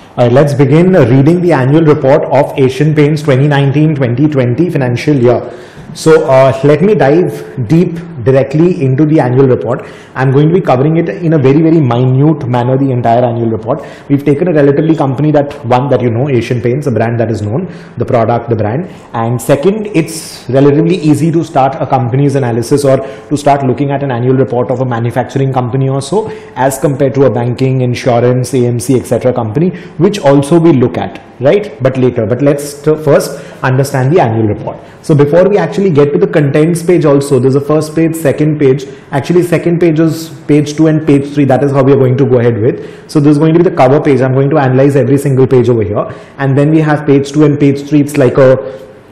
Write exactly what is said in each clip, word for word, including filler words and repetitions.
All right, let's begin reading the annual report of Asian Paints twenty nineteen twenty twenty financial year. So uh, let me dive deep directly into the annual report. I'm going to be covering it in a very, very minute manner, the entire annual report. We've taken a relatively company that, one, that you know, Asian Paints, a brand that is known, the product, the brand. And second, it's relatively easy to start a company's analysis or to start looking at an annual report of a manufacturing company or so, as compared to a banking, insurance, A M C, et cetera company, which also we look at, right? But later. But let's first understand the annual report. So before we actually get to the contents page also, there's a first page, second page. Actually, second page is page two and page three. That is how we are going to go ahead with. So this is going to be the cover page. I'm going to analyze every single page over here. And then we have page two and page three. It's like a,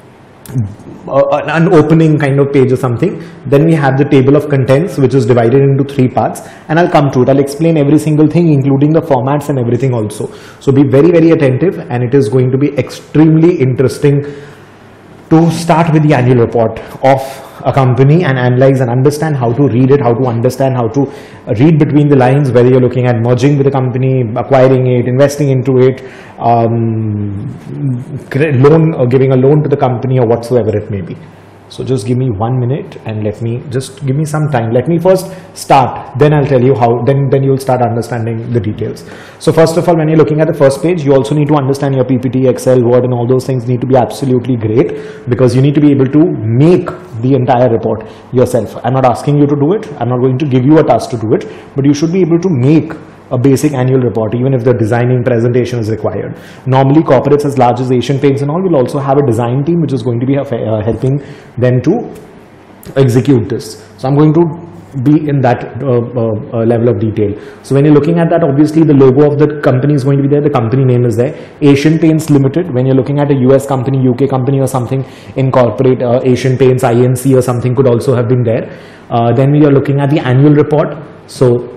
a an opening kind of page or something. Then we have the table of contents, which is divided into three parts. And I'll come to it. I'll explain every single thing, including the formats and everything also. So be very, very attentive. And it is going to be extremely interesting to start with the annual report of a company and analyze and understand how to read it, how to understand how to read between the lines, whether you're looking at merging with a company, acquiring it, investing into it, um, loan or giving a loan to the company or whatsoever it may be. So just give me one minute and let me just give me some time. Let me first start, then I'll tell you how, then, then you'll start understanding the details. So first of all, when you're looking at the first page, you also need to understand your P P T, Excel, Word and all those things need to be absolutely great, because you need to be able to make the entire report yourself. I'm not asking you to do it. I'm not going to give you a task to do it, but you should be able to make a basic annual report, even if the designing presentation is required. Normally corporates as large as Asian Paints and all will also have a design team which is going to be uh, helping them to execute this. So I'm going to be in that uh, uh, level of detail. So when you're looking at that, obviously the logo of the company is going to be there, the company name is there, Asian Paints Limited. When you're looking at a U S company, U K company or something, incorporate uh, Asian Paints, I N C or something could also have been there. Uh, then we are looking at the annual report. So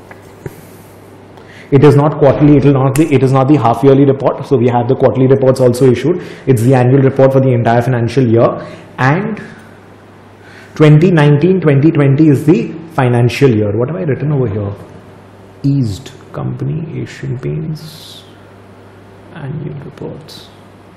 it is not quarterly, it will not be, it is not the half yearly report. So we have the quarterly reports also issued. It's the annual report for the entire financial year. And twenty nineteen twenty twenty is the financial year. What have I written over here? Eased Company, Asian Paints, annual reports.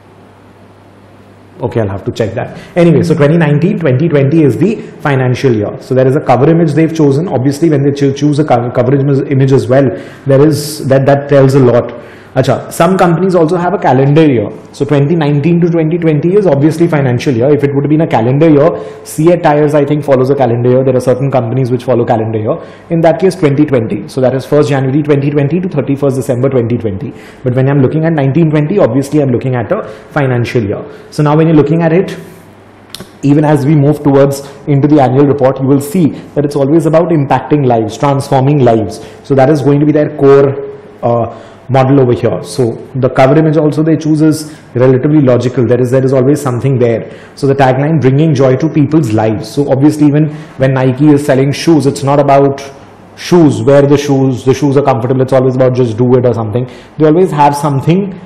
Okay, I'll have to check that. Anyway, so twenty nineteen twenty twenty is the financial year. So there is a cover image they've chosen. Obviously, when they choose a cover, cover image as well, there is that that tells a lot. Achha, some companies also have a calendar year. So twenty nineteen to twenty twenty is obviously financial year. If it would have been a calendar year, C A Tires I think follows a calendar year. There are certain companies which follow calendar year. In that case, twenty twenty. So that is first January twenty twenty to thirty-first December twenty twenty. But when I'm looking at nineteen twenty, obviously I'm looking at a financial year. So now when you're looking at it, even as we move towards into the annual report, you will see that it's always about impacting lives, transforming lives. So that is going to be their core uh, model over here. So the cover image also they choose is relatively logical. There is there is always something there. So the tagline, bringing joy to people's lives. So obviously even when Nike is selling shoes, it's not about shoes, wear the shoes, the shoes are comfortable. It's always about just do it or something. They always have something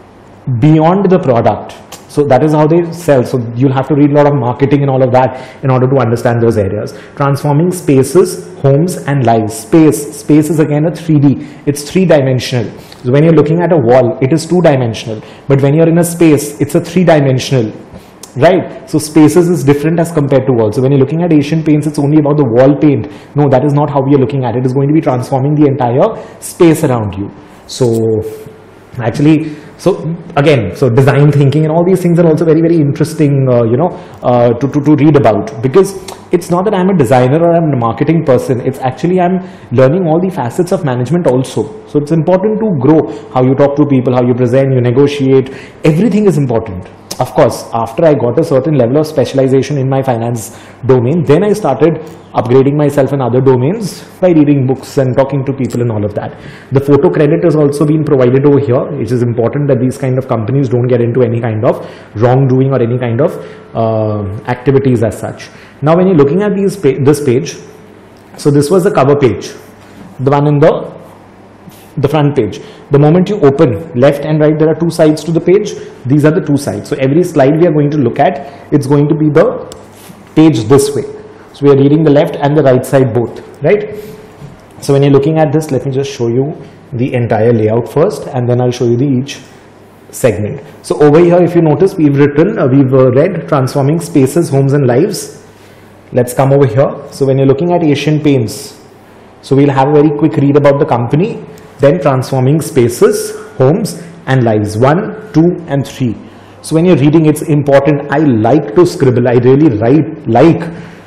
beyond the product. So that is how they sell. So you'll have to read a lot of marketing and all of that in order to understand those areas. Transforming spaces, homes and lives. Space. Space is again a three D. It's three dimensional. So when you're looking at a wall, it is two dimensional. But when you're in a space, it's a three dimensional. Right? So spaces is different as compared to walls. So when you're looking at Asian Paints, it's only about the wall paint. No, that is not how we are looking at it. It is going to be transforming the entire space around you. So actually, so again, so design thinking and all these things are also very, very interesting, uh, you know, uh, to, to, to read about, because it's not that I'm a designer or I'm a marketing person. It's actually I'm learning all the facets of management also. So it's important to grow how you talk to people, how you present, you negotiate. Everything is important. Of course, after I got a certain level of specialization in my finance domain, then I started upgrading myself in other domains by reading books and talking to people and all of that. The photo credit has also been provided over here. It is important that these kind of companies don't get into any kind of wrongdoing or any kind of uh, activities as such. Now when you're looking at these pa this page, so this was the cover page, the one in the the front page. The moment you open left and right, there are two sides to the page. These are the two sides. So every slide we are going to look at, it's going to be the page this way. So we are reading the left and the right side both, right? So when you're looking at this, let me just show you the entire layout first, and then I'll show you the each segment. So over here, if you notice, we've written, uh, we've uh, read transforming spaces, homes and lives. Let's come over here. So when you're looking at Asian Paints, so we'll have a very quick read about the company, then transforming spaces, homes and lives, one, two and three. So when you're reading, it's important. I like to scribble. I really write, like,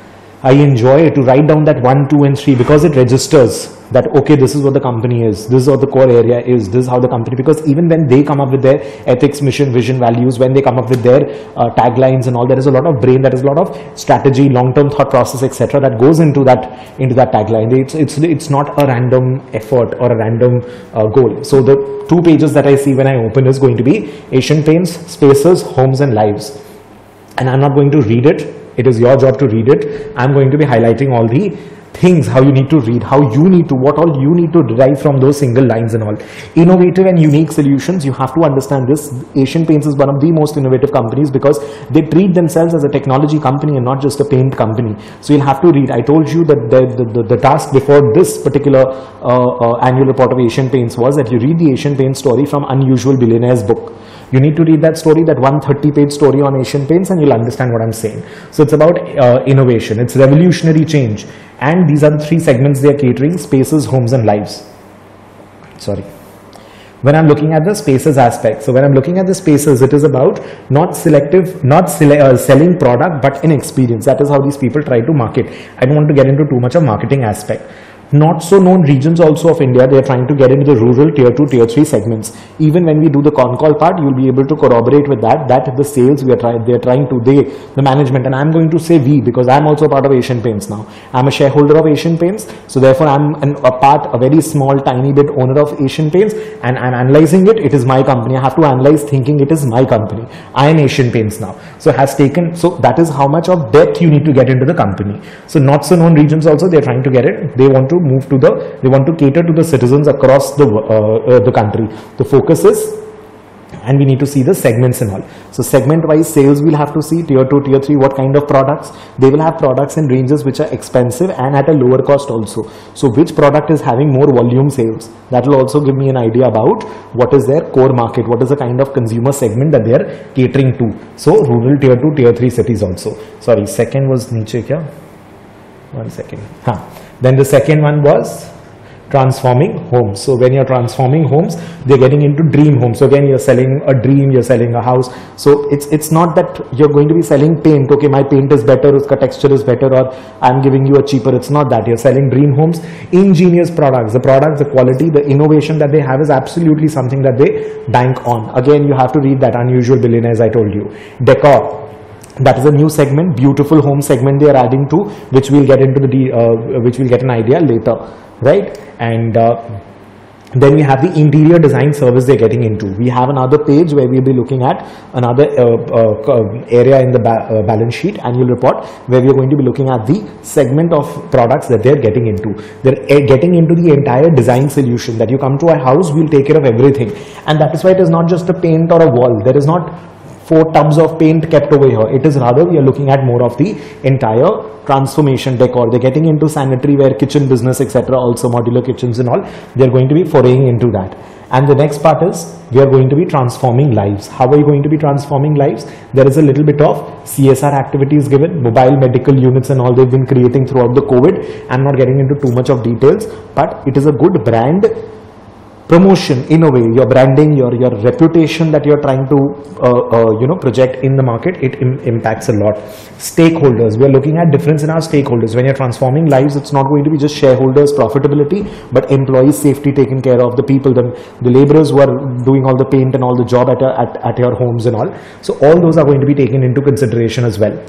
I enjoy to write down that one, two and three, because it registers that, okay, this is what the company is, this is what the core area is, this is how the company, because even when they come up with their ethics, mission, vision, values, when they come up with their uh, taglines and all, there is a lot of brain, there is a lot of strategy, long-term thought process, et cetera that goes into that, into that tagline. It's, it's, it's not a random effort or a random uh, goal. So the two pages that I see when I open is going to be Asian Paints, spaces, homes and lives. And I'm not going to read it. It is your job to read it. I'm going to be highlighting all the things, how you need to read, how you need to, what all you need to derive from those single lines and all. Innovative and unique solutions, you have to understand this. Asian Paints is one of the most innovative companies because they treat themselves as a technology company and not just a paint company. So you'll have to read. I told you that the, the, the, the task before this particular uh, uh, annual report of Asian Paints was that you read the Asian Paints story from Unusual Billionaires book. You need to read that story, that one hundred thirty page story on Asian Paints, and you'll understand what I'm saying. So it's about uh, innovation, it's revolutionary change. And these are the three segments they are catering: spaces, homes and lives. Sorry. When I'm looking at the spaces aspect, so when I'm looking at the spaces, it is about not selective, not sele uh, selling product, but in experience. That is how these people try to market. I don't want to get into too much of marketing aspect. Not so known regions also of India, they are trying to get into the rural tier two, tier three segments. Even when we do the con call part, you'll be able to corroborate with that, that the sales we are trying, they are trying to, they, the management, and I'm going to say we, because I'm also part of Asian Paints now. I'm a shareholder of Asian Paints, so therefore I'm an, a part, a very small, tiny bit owner of Asian Paints, and I'm analyzing it, it is my company. I have to analyze thinking it is my company. I am Asian Paints now. So has taken, so that is how much of depth you need to get into the company. So not so known regions also, they're trying to get it. They want to move to the, they want to cater to the citizens across the, uh, uh, the country. The focus is, and we need to see the segments and all. So segment wise sales we'll have to see, tier two, tier three, what kind of products. They will have products in ranges which are expensive and at a lower cost also. So which product is having more volume sales? That will also give me an idea about what is their core market, what is the kind of consumer segment that they are catering to. So rural tier two, tier three cities also. Sorry, second was niche kya? One second. Huh. Then the second one was transforming homes. So when you're transforming homes, they're getting into dream homes. So again, you're selling a dream, you're selling a house. So it's it's not that you're going to be selling paint. Okay, my paint is better, uska texture is better, or I'm giving you a cheaper. It's not that. You're selling dream homes, ingenious products. The products, the quality, the innovation that they have is absolutely something that they bank on. Again, you have to read that Unusual Billionaires I told you. Decor. That is a new segment, beautiful home segment they are adding to, which we'll get into the, uh, which we'll get an idea later, right? And uh, then we have the interior design service they're getting into. We have another page where we'll be looking at another uh, uh, area in the ba uh, balance sheet, annual report, where we're going to be looking at the segment of products that they're getting into. They're uh, getting into the entire design solution, that you come to a house, we'll take care of everything. And that is why it is not just a paint or a wall. There is not four tubs of paint kept over here. It is rather we are looking at more of the entire transformation decor. They're getting into sanitary ware, kitchen business, et cetera. Also modular kitchens and all. They're going to be foraying into that. And the next part is we are going to be transforming lives. How are you going to be transforming lives? There is a little bit of C S R activities given, mobile medical units and all they've been creating throughout the COVID. I'm not getting into too much of details, but it is a good brand promotion in a way. Your branding, your your reputation that you're trying to uh, uh, you know project in the market, it im impacts a lot. Stakeholders, we are looking at difference in our stakeholders. When you're transforming lives, it's not going to be just shareholders profitability, but employees safety taken care of, the people, the, the laborers who are doing all the paint and all the job at, a, at, at your homes and all. So all those are going to be taken into consideration as well.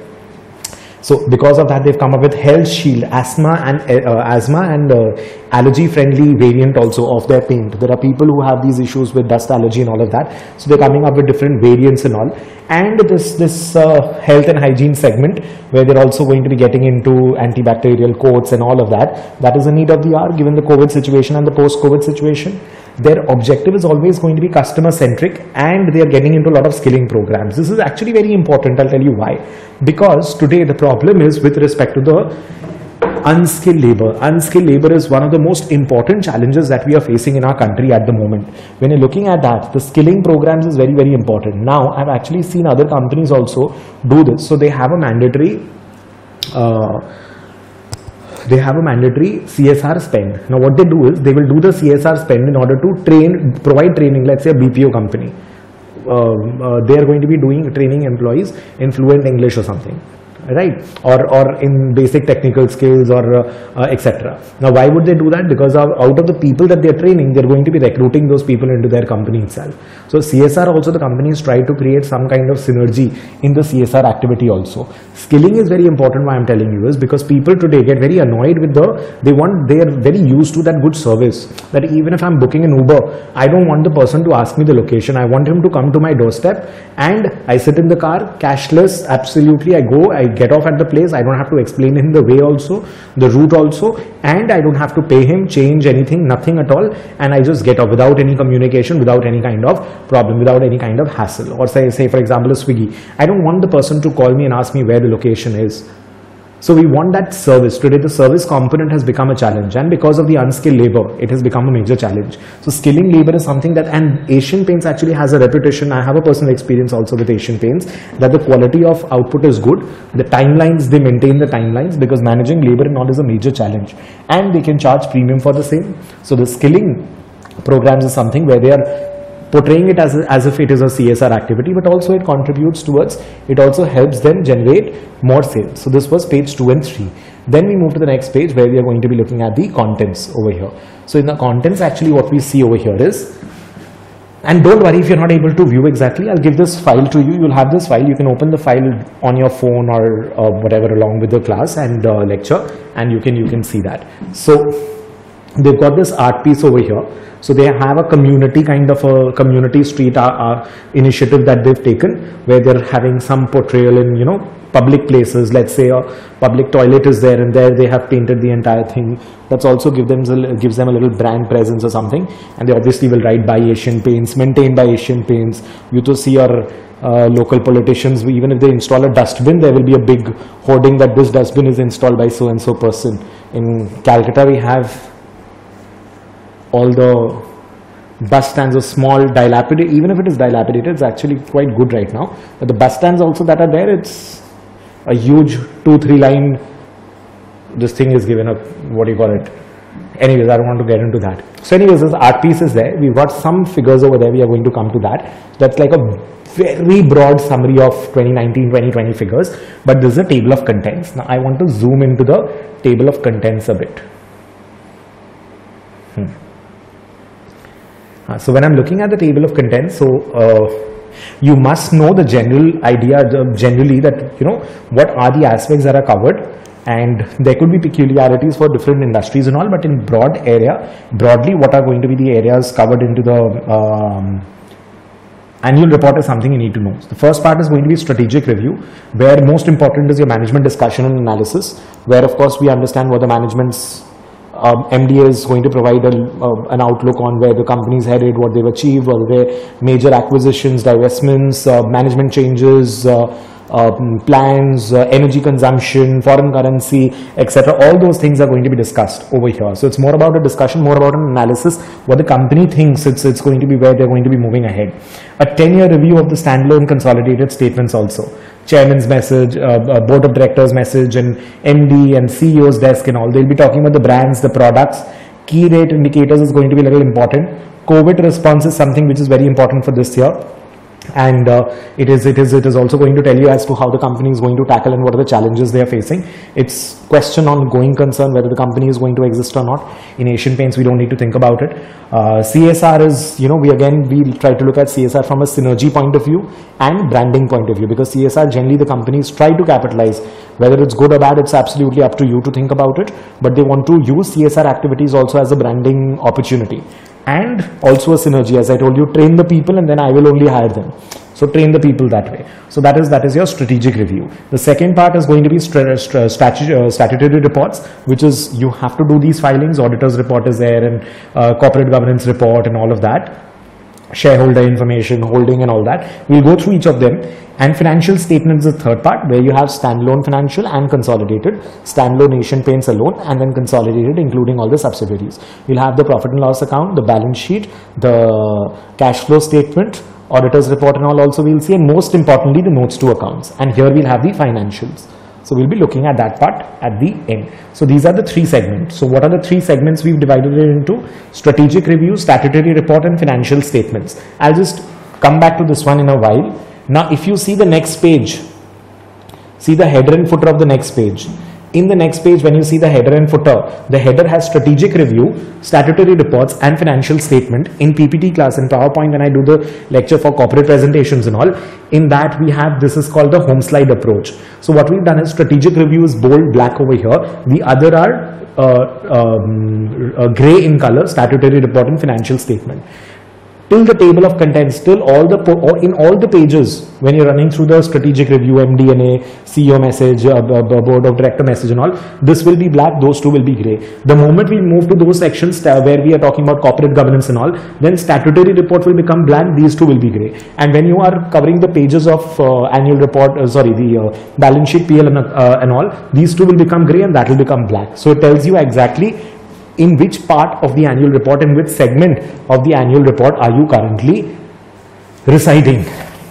So because of that, they've come up with Health Shield, asthma and uh, asthma and uh, allergy friendly variant also of their paint. There are people who have these issues with dust allergy and all of that. So they're coming up with different variants and all. And this, this uh, health and hygiene segment where they're also going to be getting into antibacterial coats and all of that. That is a need of the hour given the COVID situation and the post-COVID situation. Their objective is always going to be customer centric, and they are getting into a lot of skilling programs. This is actually very important. I'll tell you why. Because today the problem is with respect to the Unskilled labor. Unskilled labor is one of the most important challenges that we are facing in our country at the moment. When you're looking at that, the skilling programs is very, very important. Now, I've actually seen other companies also do this. So they have a mandatory, uh, they have a mandatory C S R spend. Now, what they do is they will do the C S R spend in order to train, provide training. Let's say a B P O company. Uh, uh, they are going to be doing training employees in fluent English or something. Right, or or in basic technical skills, or uh, uh, et cetera. Now, why would they do that? Because of, out of the people that they are training, they are going to be recruiting those people into their company itself. So, C S R also, the companies try to create some kind of synergy in the C S R activity also. Skilling is very important. Why I'm telling you is because people today get very annoyed with the, they want, they are very used to that good service, that even if I'm booking an Uber, I don't want the person to ask me the location. I want him to come to my doorstep and I sit in the car, cashless, absolutely. I go, I get off at the place. I don't have to explain him the way also, the route also, and I don't have to pay him, change anything, nothing at all, and I just get off without any communication, without any kind of problem, without any kind of hassle. Or say, say for example, a Swiggy. I don't want the person to call me and ask me where the location is. So we want that service. Today the service component has become a challenge, and because of the unskilled labor, it has become a major challenge. So skilling labor is something that, and Asian Paints actually has a reputation. I have a personal experience also with Asian Paints, that the quality of output is good. The timelines, they maintain the timelines, because managing labor and all is a major challenge, and they can charge premium for the same. So the skilling programs is something where they are portraying it as, as if it is a C S R activity, but also it contributes towards, it also helps them generate more sales. So this was page two and three. Then we move to the next page where we are going to be looking at the contents over here. So in the contents, actually what we see over here is, and don't worry if you're not able to view exactly, I'll give this file to you. You'll have this file. You can open the file on your phone or uh, whatever along with the class and uh, lecture, and you can, you can see that. So they've got this art piece over here. So they have a community kind of a community street uh, uh, initiative that they've taken, where they're having some portrayal in, you know, public places. Let's say a public toilet is there, and there they have painted the entire thing. That's also give them, gives them a little brand presence or something. And they obviously will write by Asian Paints, maintained by Asian Paints. You to see our uh, local politicians, even if they install a dustbin, there will be a big hoarding that this dustbin is installed by so and so person. In Calcutta, we have all the bus stands are small, dilapidated. Even if it is dilapidated, it's actually quite good right now. But the bus stands also that are there, it's a huge two, three line, this thing is given up, what do you call it? Anyways, I don't want to get into that. So anyways, this art piece is there. We've got some figures over there. We are going to come to that. That's like a very broad summary of twenty nineteen twenty twenty figures. But this is a table of contents. Now I want to zoom into the table of contents a bit. Hmm. So when I'm looking at the table of contents, so uh, you must know the general idea, generally, that, you know, what are the aspects that are covered, and there could be peculiarities for different industries and all, but in broad area, broadly, what are going to be the areas covered into the um, annual report is something you need to know. The first part is going to be strategic review, where most important is your management discussion and analysis, where of course we understand what the management's Um, M D A is going to provide a, uh, an outlook on where the company is headed, what they've achieved, what their major acquisitions, divestments, uh, management changes, uh, uh, plans, uh, energy consumption, foreign currency, et cetera. All those things are going to be discussed over here. So it's more about a discussion, more about an analysis, what the company thinks it's, it's going to be, where they're going to be moving ahead. A ten year review of the standalone consolidated statements also. Chairman's message, uh, uh, board of directors message, and M D and C E O's desk and all. They'll be talking about the brands, the products. Key rate indicators is going to be a little important. COVID response is something which is very important for this year. And uh, it is it is it is also going to tell you as to how the company is going to tackle and what are the challenges they are facing. It's question on going concern whether the company is going to exist or not. In Asian Paints, we don't need to think about it. Uh, C S R is, you know, we again we try to look at C S R from a synergy point of view and branding point of view, because C S R generally the companies try to capitalize. Whether it's good or bad, it's absolutely up to you to think about it. But they want to use C S R activities also as a branding opportunity. And also a synergy, as I told you, train the people and then I will only hire them. So train the people that way. So that is that is your strategic review. The second part is going to be st st statu uh, statutory reports, which is you have to do these filings. Auditor's report is there, and uh, corporate governance report and all of that. shareholder information, holding and all that. We'll go through each of them. And financial statements is the third part, where you have standalone financial and consolidated. Standalone Asian Paints alone, and then consolidated including all the subsidiaries. You'll have the profit and loss account, the balance sheet, the cash flow statement, auditor's report and all also we'll see, and most importantly the notes to accounts. And here we'll have the financials. So we'll be looking at that part at the end. So these are the three segments. So what are the three segments we've divided it into? Strategic review, statutory report and financial statements. I'll just come back to this one in a while. Now if you see the next page, see the header and footer of the next page. In the next page, when you see the header and footer, the header has strategic review, statutory reports and financial statement. In P P T class and PowerPoint, when I do the lecture for corporate presentations and all, in that we have, this is called the home slide approach. So what we've done is strategic review is bold black over here. The other are uh, um, uh, gray in color, statutory report and financial statement. Till the table of contents, till all the, or in all the pages, when you're running through the strategic review, M D N A, C E O message, uh, board of director message and all, this will be black, those two will be gray. The moment we move to those sections uh, where we are talking about corporate governance and all, then statutory report will become black, these two will be gray. And when you are covering the pages of uh, annual report, uh, sorry, the uh, balance sheet, P L and, uh, and all, these two will become gray and that will become black. So it tells you exactly in which part of the annual report, in which segment of the annual report are you currently residing.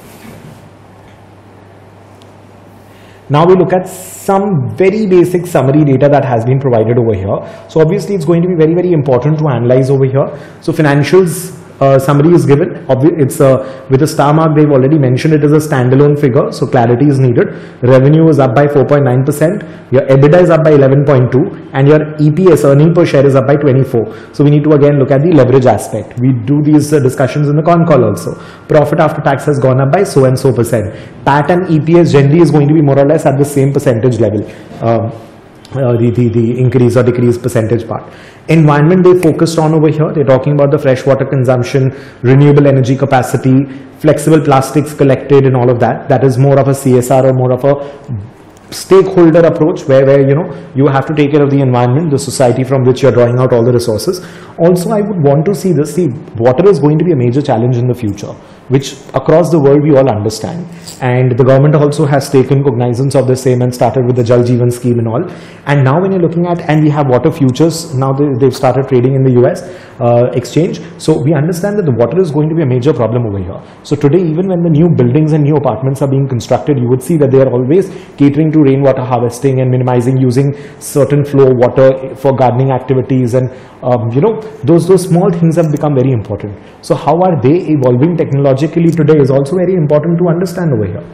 Now we look at some very basic summary data that has been provided over here. So obviously it's going to be very, very important to analyze over here. So financials uh, summary is given. It's uh, with a star mark. They've already mentioned it is a standalone figure, so clarity is needed. Revenue is up by four point nine percent. Your EBITDA is up by eleven point two, and your E P S, earning per share, is up by twenty-four. So we need to again look at the leverage aspect. We do these uh, discussions in the con call also. Profit after tax has gone up by so and so percent. P A T and E P S generally is going to be more or less at the same percentage level. Um, Uh, the, the, the increase or decrease percentage part. Environment they focused on over here. They're talking about the fresh water consumption, renewable energy capacity, flexible plastics collected and all of that. That is more of a C S R or more of a stakeholder approach where, where you know you have to take care of the environment, the society from which you're drawing out all the resources. Also, I would want to see this. See, water is going to be a major challenge in the future, which across the world we all understand, and the government also has taken cognizance of the same and started with the Jal Jeevan scheme and all. And now when you're looking at, and we have water futures, now they, they've started trading in the U S uh, exchange, so we understand that the water is going to be a major problem over here. So today, even when the new buildings and new apartments are being constructed, you would see that they are always catering to rainwater harvesting and minimizing using certain flow water for gardening activities, and um, you know those those small things have become very important. So how are they evolving technologically today is also very important to understand over here.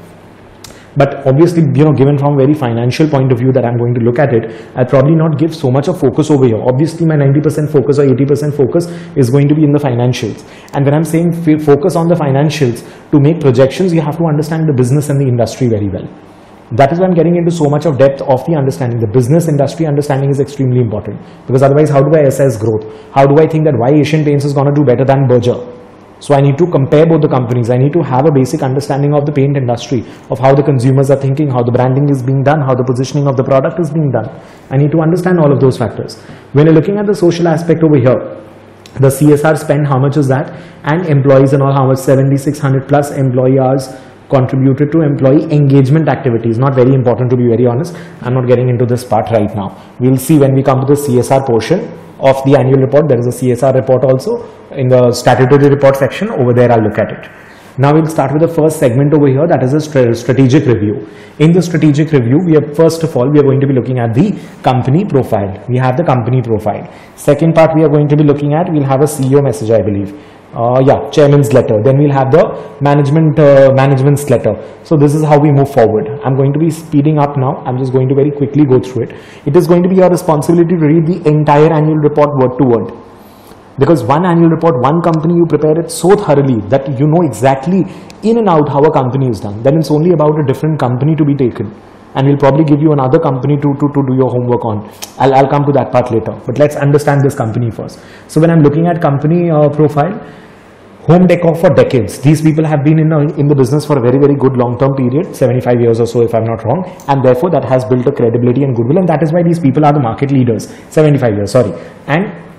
But obviously, you know, given from a very financial point of view that I'm going to look at it, I'll probably not give so much of focus over here. Obviously, my ninety percent focus or eighty percent focus is going to be in the financials. And when I'm saying focus on the financials, to make projections, you have to understand the business and the industry very well. That is why I'm getting into so much of depth of the understanding. The business industry understanding is extremely important, because otherwise, how do I assess growth? How do I think that why Asian Paints is going to do better than Berger? So I need to compare both the companies. I need to have a basic understanding of the paint industry, of how the consumers are thinking, how the branding is being done, how the positioning of the product is being done. I need to understand all of those factors. When you're looking at the social aspect over here, the C S R spend, how much is that? And employees and all, how much? seventy-six hundred plus employee hours contributed to employee engagement activities. Not very important, to be very honest. I'm not getting into this part right now. We'll see when we come to the C S R portion of the annual report. There is a C S R report also in the statutory report section. Over there, I'll look at it. Now we'll start with the first segment over here, that is a st strategic review. In the strategic review, we are first of all, we are going to be looking at the company profile. We have the company profile. Second part we are going to be looking at, we'll have a C E O message, I believe. Uh, yeah, chairman's letter. Then we'll have the management uh, management's letter. So this is how we move forward. I'm going to be speeding up now. I'm just going to very quickly go through it. It is going to be your responsibility to read the entire annual report word to word. Because one annual report, one company, you prepare it so thoroughly that you know exactly in and out how a company is done. Then it's only about a different company to be taken. And we'll probably give you another company to, to, to do your homework on. I'll, I'll come to that part later. But let's understand this company first. So when I'm looking at company uh, profile, home decor for decades. These people have been in, a, in the business for a very, very good long-term period, seventy-five years or so if I'm not wrong. And therefore that has built a credibility and goodwill. And that is why these people are the market leaders. seventy-five years, sorry. And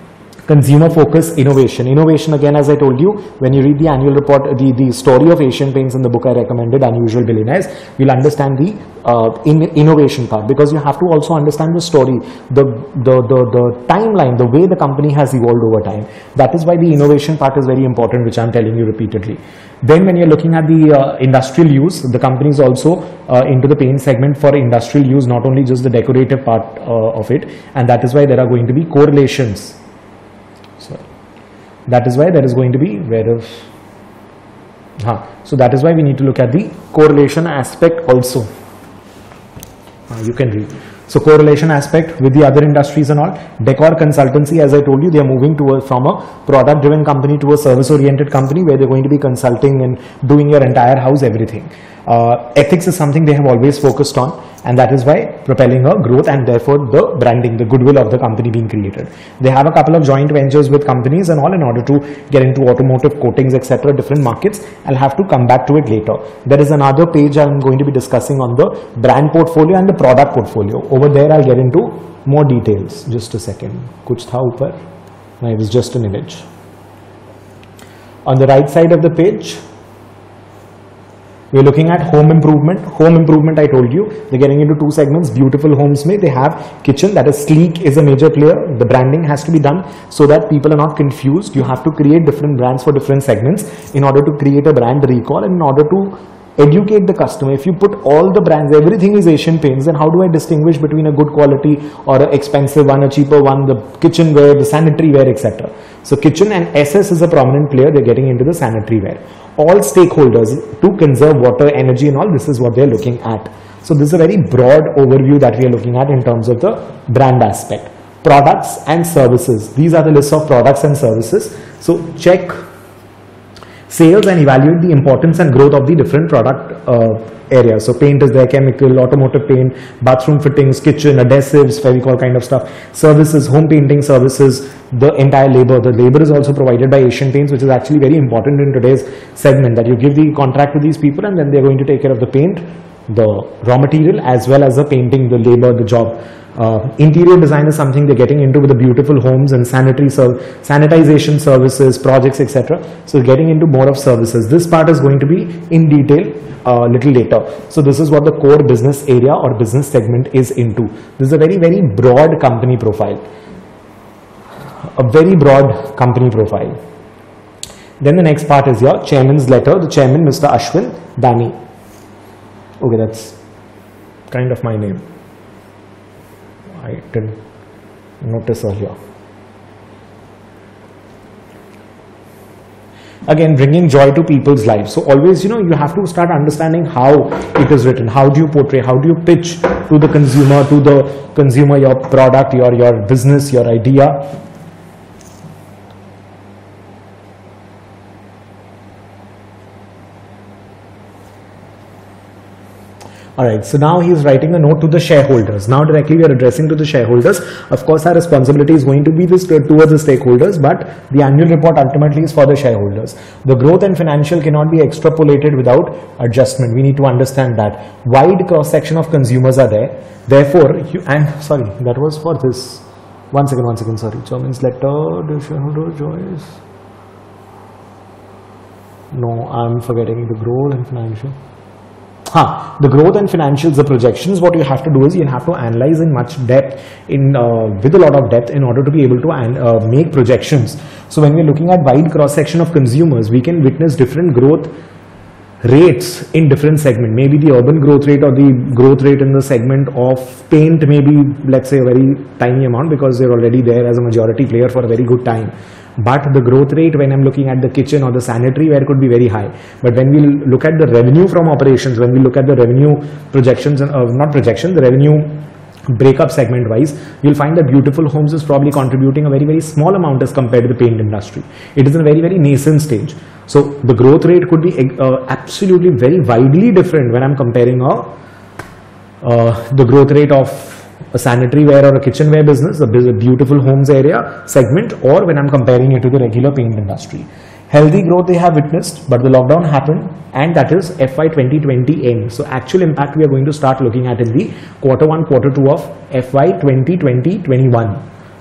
Consumer focus, innovation. Innovation, again, as I told you, when you read the annual report, the, the story of Asian Paints in the book I recommended, Unusual Billionaires, you'll understand the uh, in, innovation part, because you have to also understand the story, the, the, the, the timeline, the way the company has evolved over time. That is why the innovation part is very important, which I'm telling you repeatedly. Then when you're looking at the uh, industrial use, the company is also uh, into the paint segment for industrial use, not only just the decorative part uh, of it, and that is why there are going to be correlations. Sorry. That is why there is going to be where if, huh. So that is why we need to look at the correlation aspect also. Uh, you can read. So correlation aspect with the other industries and all. Decor consultancy, as I told you, they are moving to a, from a product driven company to a service oriented company where they're going to be consulting and doing your entire house, everything. Uh, ethics is something they have always focused on, and that is why propelling a growth and therefore the branding, the goodwill of the company being created. They have a couple of joint ventures with companies and all in order to get into automotive coatings, et cetera, different markets. I'll have to come back to it later. There is another page I'm going to be discussing on the brand portfolio and the product portfolio. Over there I'll get into more details. Just a second. Kuch tha upar? No, it was just an image. On the right side of the page, we're looking at home improvement. Home improvement, I told you, they're getting into two segments. Beautiful homes mein, they have kitchen, that is sleek is a major player. The branding has to be done so that people are not confused. You have to create different brands for different segments in order to create a brand recall and in order to educate the customer. If you put all the brands, everything is Asian Paints, then how do I distinguish between a good quality or an expensive one, a cheaper one, the kitchenware, the sanitary ware, et cetera. So kitchen and S S is a prominent player. They're getting into the sanitary ware. All stakeholders to conserve water, energy and all, this is what they're looking at. So this is a very broad overview that we are looking at in terms of the brand aspect. Products and services. These are the list of products and services. So check sales and evaluate the importance and growth of the different product uh, areas. So paint is there, chemical, automotive paint, bathroom fittings, kitchen, adhesives, Fevicol kind of stuff. Services, home painting services, the entire labor. The labor is also provided by Asian Paints, which is actually very important in today's segment, that you give the contract to these people and then they're going to take care of the paint, the raw material, as well as the painting, the labor, the job. Uh, interior design is something they're getting into with the beautiful homes and sanitary serv sanitization services, projects, et cetera. So getting into more of services. This part is going to be in detail a uh, little later. So this is what the core business area or business segment is into. This is a very, very broad company profile. A very broad company profile. Then the next part is your chairman's letter. The chairman, Mister Ashwin Dani. Okay, that's kind of my name. I didn't notice earlier. Again, bringing joy to people's lives. So always, you know, you have to start understanding how it is written. How do you portray? How do you pitch to the consumer, to the consumer, your product, your, your business, your idea? Alright, so now he is writing a note to the shareholders. Now directly we are addressing to the shareholders. Of course, our responsibility is going to be this towards the stakeholders, but the annual report ultimately is for the shareholders. The growth and financial cannot be extrapolated without adjustment. We need to understand that. Wide cross section of consumers are there. Therefore, you, and sorry, that was for this. One second, one second, sorry. Chairman's letter, the shareholder choice. No, I'm forgetting the growth and financial. Huh. The growth and financials, the projections, what you have to do is you have to analyze in much depth, in uh, with a lot of depth in order to be able to uh, make projections. So when we're looking at wide cross section of consumers, we can witness different growth rates in different segment. Maybe the urban growth rate or the growth rate in the segment of paint may be, let's say, a very tiny amount because they're already there as a majority player for a very good time. But the growth rate when I'm looking at the kitchen or the sanitary ware could be very high. But when we look at the revenue from operations, when we look at the revenue projections, and uh, not projections, the revenue breakup segment wise, you'll find that beautiful homes is probably contributing a very, very small amount as compared to the paint industry. It is in a very, very nascent stage. So the growth rate could be uh, absolutely very widely different when I'm comparing a, uh, the growth rate of a sanitary ware or a kitchenware business, a beautiful homes area segment, or when I'm comparing it to the regular paint industry. Healthy growth they have witnessed, but the lockdown happened, and that is F Y twenty twenty end. So actual impact we are going to start looking at in the quarter one, quarter two of F Y twenty twenty twenty-one.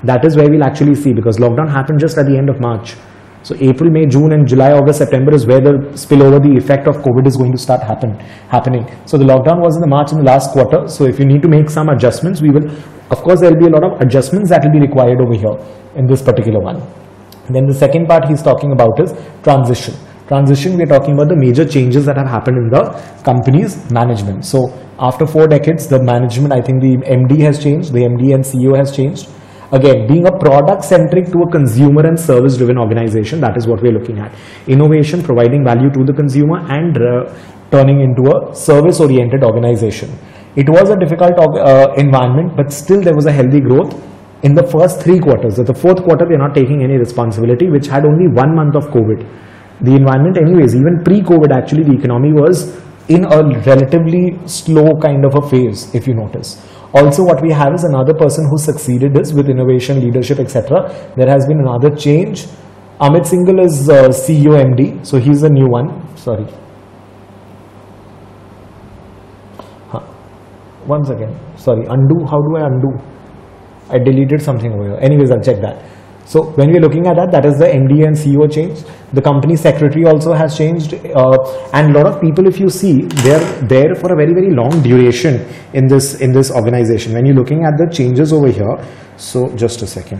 That is where we'll actually see, because lockdown happened just at the end of March. So April, May, June and July, August, September is where the spillover, the effect of COVID is going to start happen, happening. So the lockdown was in the March in the last quarter. So if you need to make some adjustments, we will, of course, there will be a lot of adjustments that will be required over here in this particular one. And then the second part he's talking about is transition. Transition, we're talking about the major changes that have happened in the company's management. So after four decades, the management, I think the M D has changed, the M D and C E O has changed. Again, being a product-centric to a consumer and service-driven organization, that is what we're looking at. Innovation, providing value to the consumer and uh, turning into a service-oriented organization. It was a difficult uh, environment, but still there was a healthy growth in the first three quarters. At the fourth quarter, they're not taking any responsibility, which had only one month of COVID. The environment anyways, even pre-COVID actually, the economy was in a relatively slow kind of a phase, if you notice. Also, what we have is another person who succeeded this with innovation, leadership, et cetera. There has been another change. Amit Singhal is uh, C E O M D, so he's a new one. Sorry. Huh. Once again, sorry, undo. How do I undo? I deleted something over here. Anyways, I'll check that. So when we're looking at that, that is the M D and C E O change. The company secretary also has changed, uh, and a lot of people, if you see, they're there for a very very long duration in this in this organization. When you're looking at the changes over here, so just a second.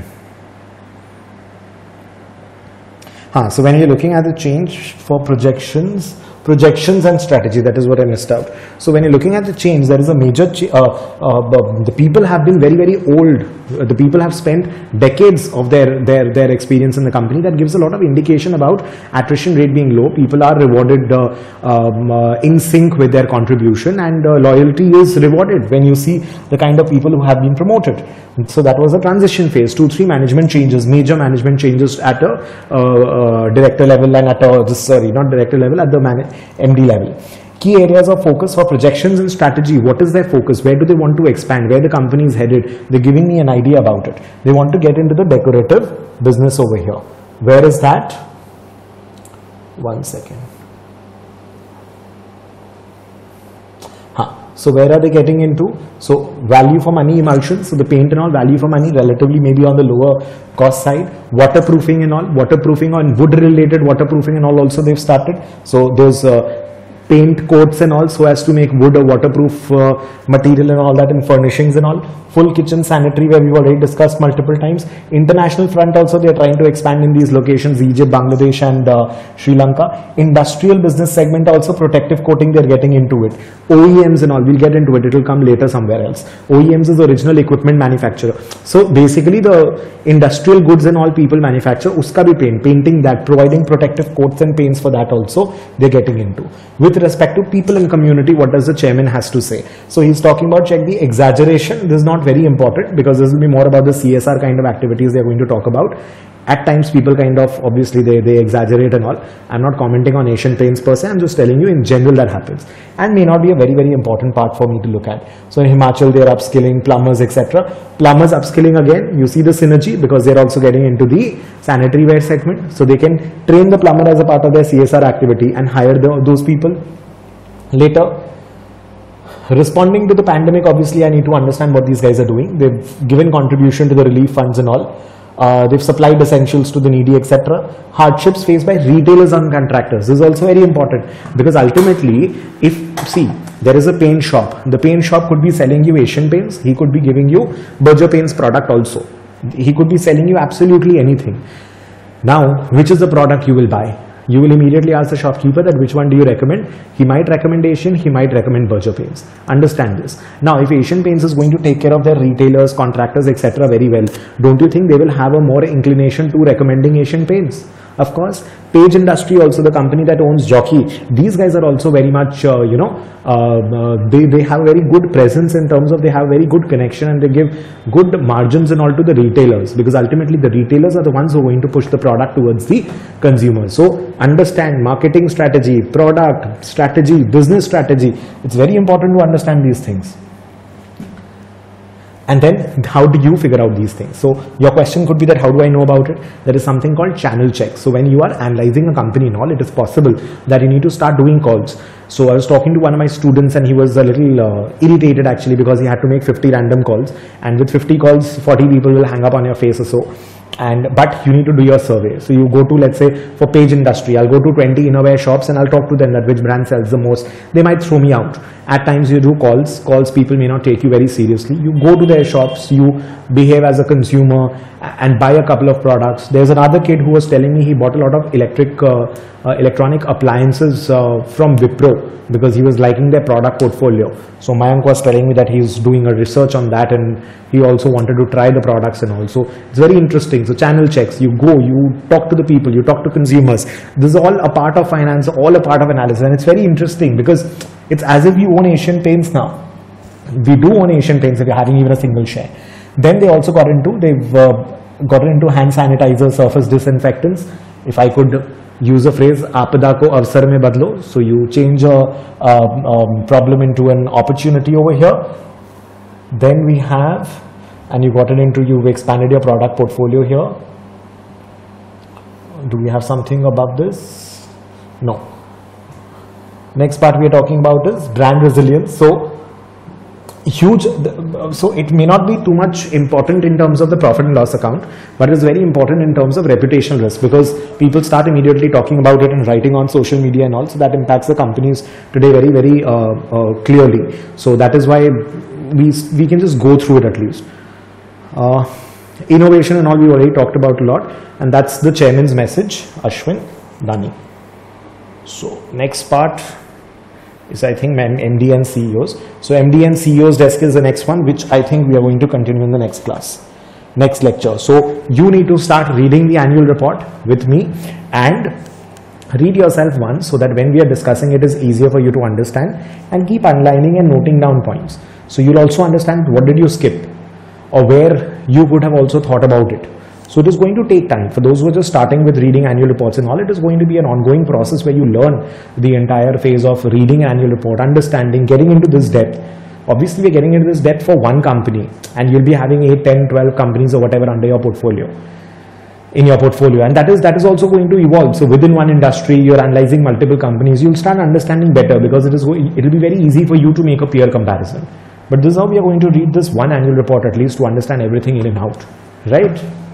Huh, so when you're looking at the change for projections, projections and strategy, that is what I missed out. So when you're looking at the change, there is a major, ch uh, uh, the people have been very, very old. The people have spent decades of their, their, their experience in the company. That gives a lot of indication about attrition rate being low. People are rewarded uh, um, uh, in sync with their contribution, and uh, loyalty is rewarded when you see the kind of people who have been promoted. So that was a transition phase, two, three management changes, major management changes at a uh, uh, director level and at a, sorry, not director level, at the man M D level. Key areas of focus for projections and strategy. What is their focus? Where do they want to expand? Where the company is headed? They're giving me an idea about it. They want to get into the decorative business over here. Where is that? One second. Huh. So where are they getting into? So value for money emulsions. So the paint and all, value for money, relatively maybe on the lower cost side. Waterproofing and all, waterproofing on wood related waterproofing and all also they've started. So those uh, paint coats and all, so as to make wood a waterproof uh, material and all that, in furnishings and all. Full kitchen sanitary, where we've already discussed multiple times. International front also, they are trying to expand in these locations, Egypt, Bangladesh and uh, Sri Lanka. Industrial business segment also, protective coating, they're getting into it. O E Ms and all, we'll get into it, it will come later somewhere else. O E Ms is original equipment manufacturer. So basically the industrial goods and all people manufacture, uska bhi paint, painting that, providing protective coats and paints for that also, they're getting into. With respect to people and community, what does the chairman has to say? So he's talking about, check the exaggeration. This is not very important because this will be more about the C S R kind of activities they're going to talk about. At times people kind of, obviously they, they exaggerate and all. I'm not commenting on Asian Paints per se, I'm just telling you in general that happens. And may not be a very very important part for me to look at. So in Himachal they're upskilling plumbers, et cetera. Plumbers upskilling again, you see the synergy because they're also getting into the sanitary ware segment. So they can train the plumber as a part of their C S R activity and hire the, those people later. Responding to the pandemic, obviously I need to understand what these guys are doing. They've given contribution to the relief funds and all. Uh, they've supplied essentials to the needy, et cetera. Hardships faced by retailers and contractors. This is also very important because ultimately, if, see, there is a paint shop. The paint shop could be selling you Asian Paints. He could be giving you Berger Paints product also. He could be selling you absolutely anything. Now, which is the product you will buy? You will immediately ask the shopkeeper that which one do you recommend. He might recommend Asian, he might recommend Berger Paints. Understand this. Now, if Asian Paints is going to take care of their retailers, contractors, et cetera very well, don't you think they will have a more inclination to recommending Asian Paints? Of course, Page Industry also, the company that owns Jockey, these guys are also very much, uh, you know, uh, uh, they, they have very good presence in terms of they have very good connection and they give good margins and all to the retailers, because ultimately the retailers are the ones who are going to push the product towards the consumers. So understand marketing strategy, product strategy, business strategy. It's very important to understand these things. And then how do you figure out these things? So your question could be that how do I know about it? There is something called channel checks. So when you are analyzing a company and all, it is possible that you need to start doing calls. So I was talking to one of my students and he was a little uh, irritated actually because he had to make fifty random calls, and with fifty calls, forty people will hang up on your face or so. And but you need to do your survey. So you go to, let's say for Page Industry, I'll go to twenty innerwear shops and I'll talk to them that which brand sells the most. They might throw me out. At times you do calls, calls people may not take you very seriously. You go to their shops, you behave as a consumer and buy a couple of products. There's another kid who was telling me he bought a lot of electric, uh, uh, electronic appliances uh, from Wipro because he was liking their product portfolio. So Mayank was telling me that he's doing a research on that and he also wanted to try the products and all. So it's very interesting. So channel checks, you go, you talk to the people, you talk to consumers. This is all a part of finance, all a part of analysis, and it's very interesting because it's as if you own Asian Paints now. We do own Asian Paints if you're having even a single share. Then they also got into, they've uh, gotten into hand sanitizer, surface disinfectants. If I could use a phrase, "Aapada ko avsar mein badlo." So you change a um, um, problem into an opportunity over here. Then we have, and you got it into, you've expanded your product portfolio here. Do we have something above this? No. Next part we are talking about is brand resilience. So huge, so it may not be too much important in terms of the profit and loss account, but it is very important in terms of reputational risk because people start immediately talking about it and writing on social media and all, so that impacts the companies today very, very uh, uh, clearly. So that is why we, we can just go through it at least. Uh, innovation and all we already talked about a lot, and that's the chairman's message, Ashwin Dani. So next part is, I think, M D and C E Os. So M D and C E Os desk is the next one, which I think we are going to continue in the next class, next lecture. So you need to start reading the annual report with me and read yourself once so that when we are discussing it is easier for you to understand, and keep underlining and noting down points. So you'll also understand what did you skip or where you could have also thought about it. So it is going to take time. For those who are just starting with reading annual reports and all, it is going to be an ongoing process where you learn the entire phase of reading an annual report, understanding, getting into this depth. Obviously, we're getting into this depth for one company, and you'll be having eight, ten, twelve companies or whatever under your portfolio, in your portfolio. And that is, that is also going to evolve. So within one industry, you're analyzing multiple companies, you'll start understanding better because it is going, it will be very easy for you to make a peer comparison. But this is how we are going to read this one annual report at least to understand everything in and out, right?